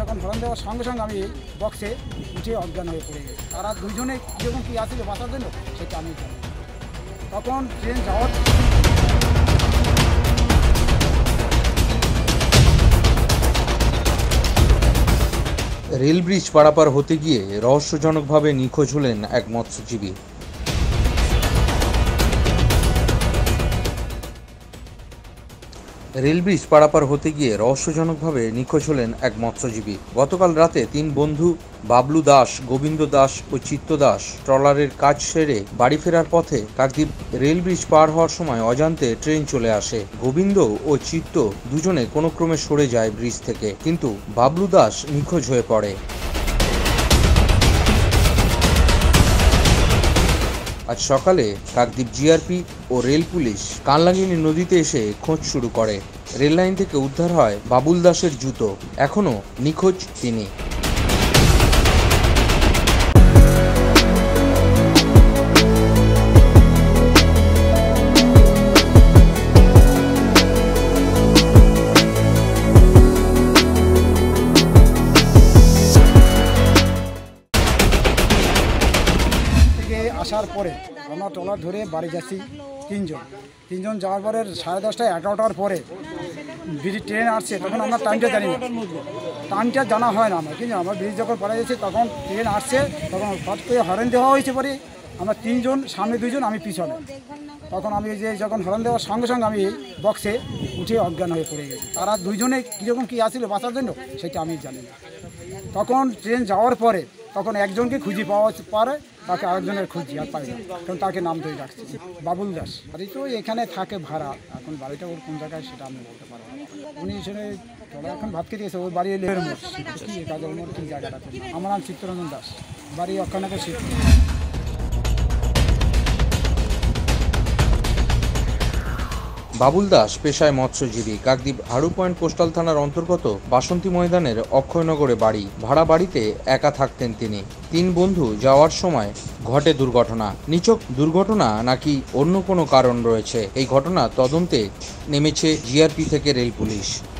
তখন হরন দেওয়ার সঙ্গে সঙ্গে আমি বক্সে উঠে অজ্ঞান হয়ে পড়ে গেছি। তারা দুজনে কীরকম কী আসছিল বাঁচার জন্য সেটা আমি জানি। তখন ট্রেন যাওয়ার রেল ব্রিজ পারাপার হতে গিয়ে রহস্যজনকভাবে নিখোঁজ হলেন এক মৎস্যজীবী। রেল ব্রিজ পারাপার হতে গিয়ে রহস্যজনকভাবে নিখোঁজ হলেন এক মৎস্যজীবী। গতকাল রাতে তিন বন্ধু বাবলু দাস, গোবিন্দ দাস ও চিত্ত দাস ট্রলারের কাজ সেরে বাড়ি ফেরার পথে কাকদ্বীপ রেল ব্রিজ পার হওয়ার সময় অজান্তে ট্রেন চলে আসে। গোবিন্দ ও চিত্ত দুজনে কোনো ক্রমে সরে যায় ব্রিজ থেকে, কিন্তু বাবলু দাস নিখোঁজ হয়ে পড়ে। আজ সকালে কাকদ্বীপ জিআরপি ও রেল পুলিশ কানলাগিনী নদীতে এসে খোঁজ শুরু করে। রেল লাইন থেকে উদ্ধার হয় বাবুল দাসের জুতো, এখনও নিখোঁজ তিনি। আসার পরে আমরা ট্রলার ধরে বাড়ি যাচ্ছি তিনজন যাওয়ার পরে 10:30 11টার পরে ব্রিজ ট্রেন আসছে। তখন আমরা টাইমটা জানি না, টাইমটা জানা হয় না আমার, কিন্তু আমরা ব্রিজ যখন পাড়া যাচ্ছি তখন ট্রেন আসছে। তখন হঠাৎ করে হরেন দেওয়া হয়েছে পরে আমরা তিনজন, সামনে দুইজন, আমি পিছনে। তখন আমি যখন হরেন দেওয়ার সঙ্গে সঙ্গে আমি বক্সে উঠে অজ্ঞান হয়ে পড়ে গেছি। তারা দুইজনে কীরকম কী আসছিল বাঁচার জন্য সেটা আমি জানি না। তখন ট্রেন যাওয়ার পরে তখন একজনকে খুঁজে পাওয়া পারে, তাকে আরেকজনের খুঁজি আর পাই না, কারণ তাকে নাম ধরে রাখছি বাবুল দাস। বাড়ি তো এখানে থাকে ভাড়া, এখন বাড়িটা ওর কোন জায়গায় সেটা আমি বলতে পারবো না। উনি এখানে এখন ভাত খেতে গেছে, ওই বাড়ি লেহের মোড়, কী কাজের মোড় কী জায়গাটা। আমার নাম চিত্তরঞ্জন দাস, বাড়ি অক্ষানগর শিল্প। বাবুল দাস পেশায় মৎস্যজীবী। কাকদ্বীপ হাড়ু পয়েন্ট কোস্টাল থানার অন্তর্গত বাসন্তী ময়দানের অক্ষয়নগরে বাড়ি। ভাড়া বাড়িতে একা থাকতেন তিনি। তিন বন্ধু যাওয়ার সময় ঘটে দুর্ঘটনা। নিছক দুর্ঘটনা নাকি অন্য কোনো কারণ রয়েছে, এই ঘটনা তদন্তে নেমেছে জিআরপি থেকে রেল পুলিশ।